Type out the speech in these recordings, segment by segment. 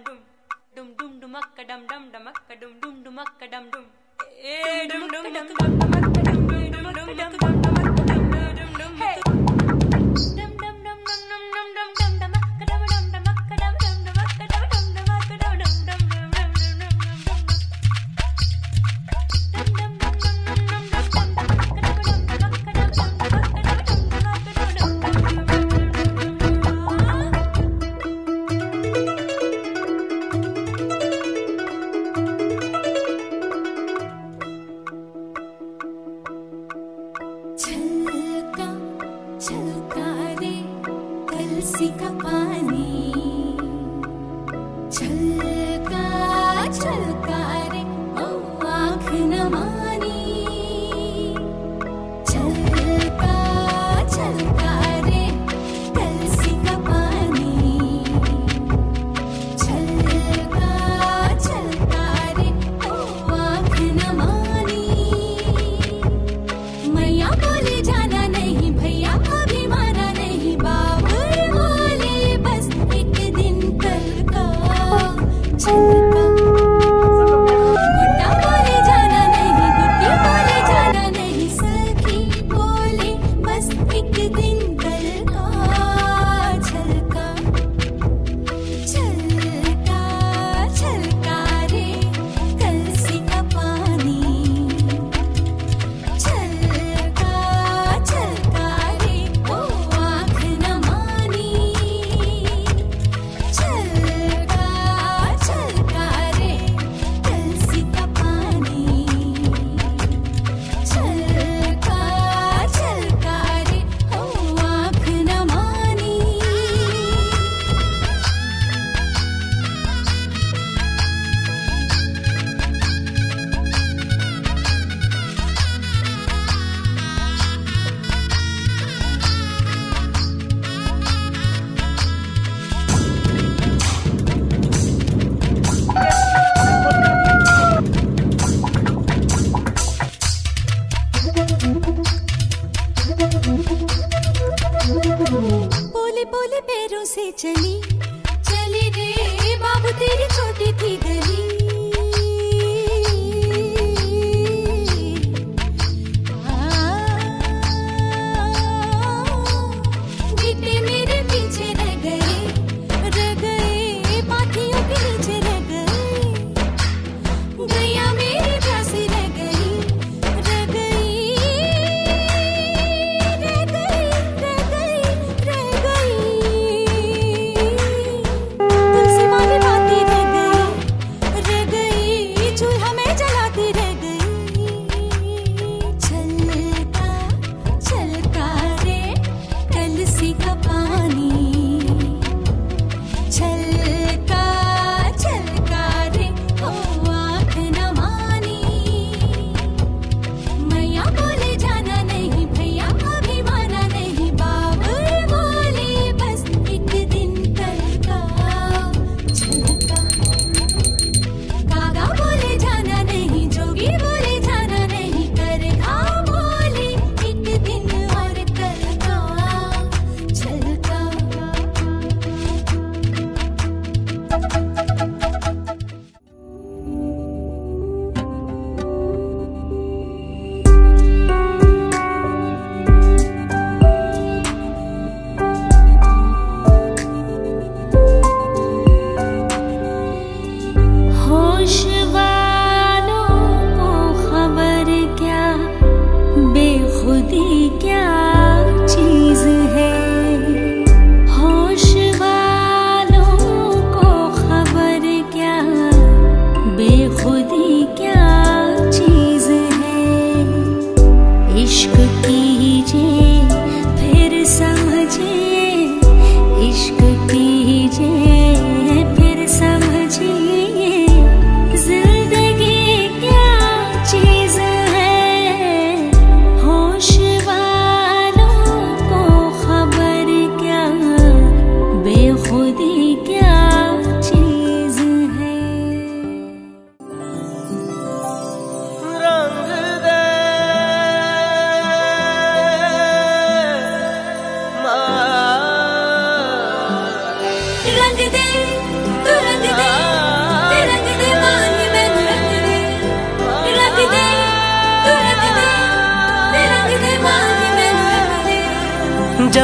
dum dum dum dumakka dum dum dumakka dum dum dumakka dum dum dum dum dumakka dum dum dumakka dum dum dumakka dum dum hey dum dum dum dum dum dum dum dum dumakka dum dum dumakka dum dum dumakka dum dum dumakka dum dum dum छलका रे कलसी का पानी छलका छलका रे ओ आँख न मानी छलका छलका रे कलसी का पानी छलका छलका रे ओ आँख न मानी मैया बोले जाना नहीं भैया अभी माना नहीं बाबुल बोले बस एक दिन कल का छलका गुड्डा बोले जाना नहीं गुड्डी बोले जाना नहीं सखी बोले बस एक दिन कल का छलका छलका छलका रे कलसी का पानी छलका छलका रे ओ आँख न मानी छलका छलका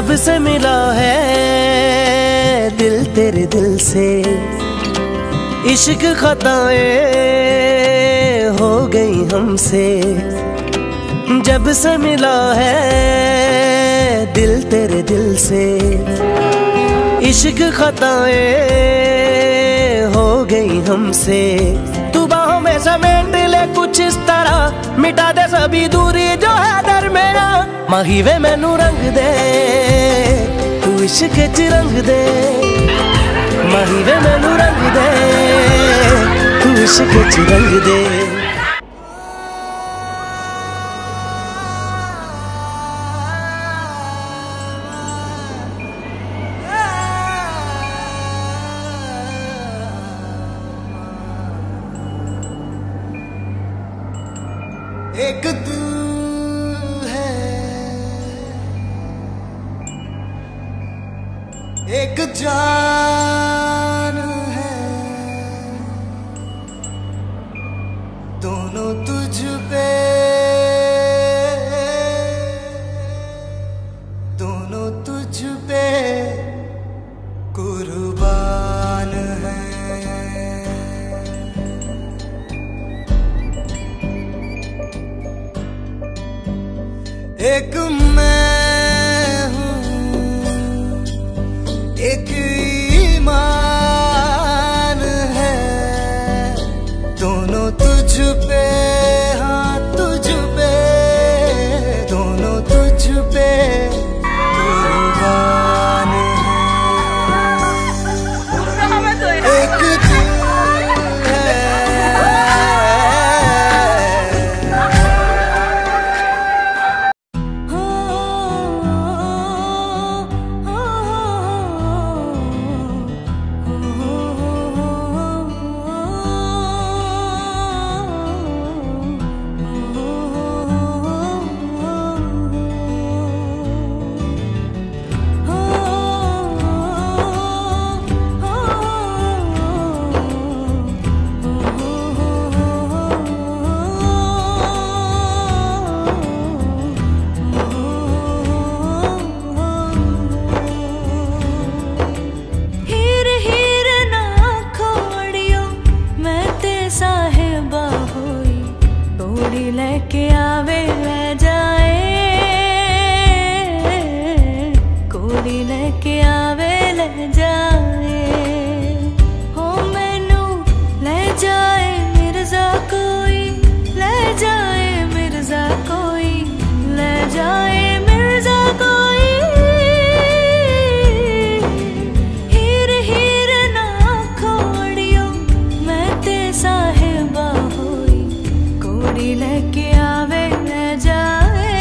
जब से मिला है दिल तेरे दिल से, इश्क खताएं हो गई हमसे। जब से मिला है दिल तेरे दिल से, इश्क खताएं हो गई हमसे। तू बाहों में समेट ले कुछ इस तरह, मिटा दे सभी दूरी जो है दरमिया। माही वे मैनू रंग दे, तू इश्क च रंग दे। माही वे मैनू रंग दे, तू इश्क च रंग दे। एक दिल है, एक जान है, दोनों तुझ पे, दोनों तुझ पे कुर्बान है। एक मैं हूँ, एक ईमान है, दोनों तुझ पे, हाँ तुझ पे, दोनों तुझ पे कुर्बान है। एक दिल है, लेके आवे ले जाए, कोड़ी लेके आवे ले जाए। हो मैनू ले जाए मिर्जा कोई, ले जाए मिर्जा कोई, ले जाए मिर्जा कोई। हीर हीर ना खोड़ियो मैं ते साहिबा होई, कोड़ी लेके आवे ले जाए,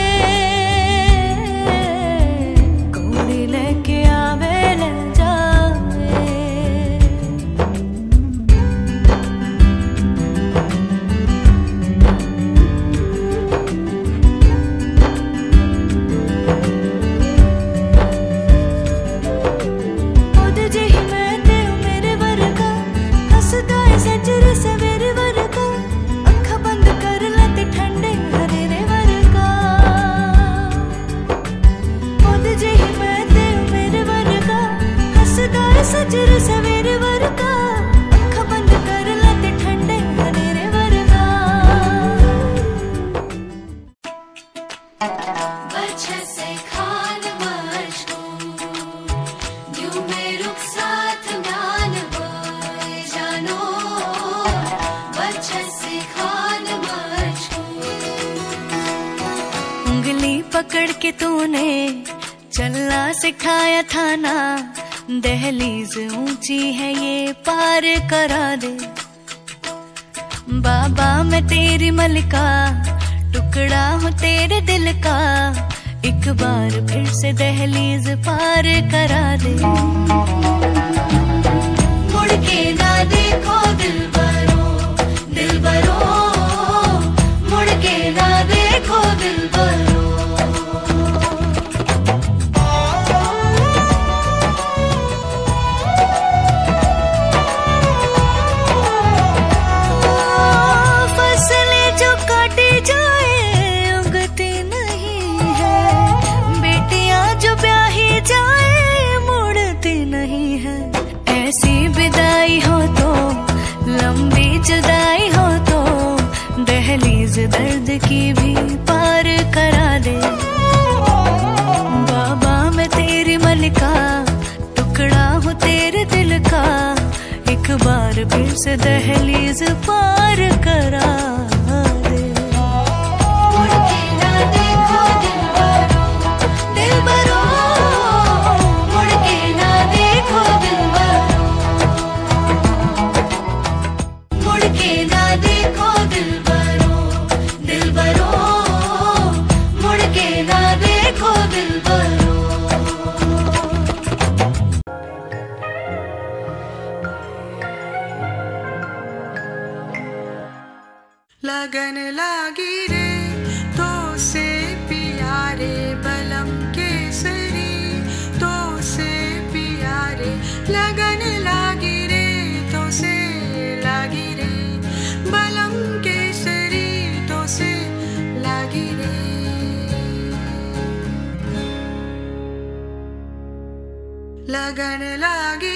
कोड़ी लेके आवे ले जाए। खुद जही मैं ते मेरे वर्गा, हसदा है सजर सवेरे वर्गा, अखा बंद कर लते ठंडे हरेरे वर्गा। खुद जही मैं ते मेरे वर्गा, हसदा है सजर सवेरे वर्गा, अखा बंद कर लते ठंडे हरेरे वर्गा। बच्चे से खान मशहूर, यूं में रुख साथ म्यान बोए जानो, बच्चे से खान मशहूर। उंगली पकड़ के तूने चलना सिखाया था ना, दहलीज ऊंची है ये पार करा दे। बाबा मैं तेरी मलिका, टुकड़ा हूँ तेरे दिल का, एक बार फिर से दहलीज पार करा दे। मुड़ के ना देखो दिलबरो, दिलबरो, मुड़ के ना देखो दिलबरो। फसलें जो काटी जाए उगती नहीं है, बेटियां जो ब्याही इस दर्द की भी पार करा दे। बाबा मैं तेरी मलिका, टुकड़ा हूँ तेरे दिल का, एक बार फिर से दहलीज पार करा दे। मुड़ के ना देखो दिलबरो, दिलबरो, मुड़ के ना देखो दिलबरो, मुड़ के ना देखो दिलबरो, दिलबरो, मुड़ के ना देखो दिलबरो। लगन लागी रे तो से प्यारे बलम केसरी, तो से प्यारे लगन लागी रे तो से लागी रे बलम केसरी, तो से लागी रे। लगन लागी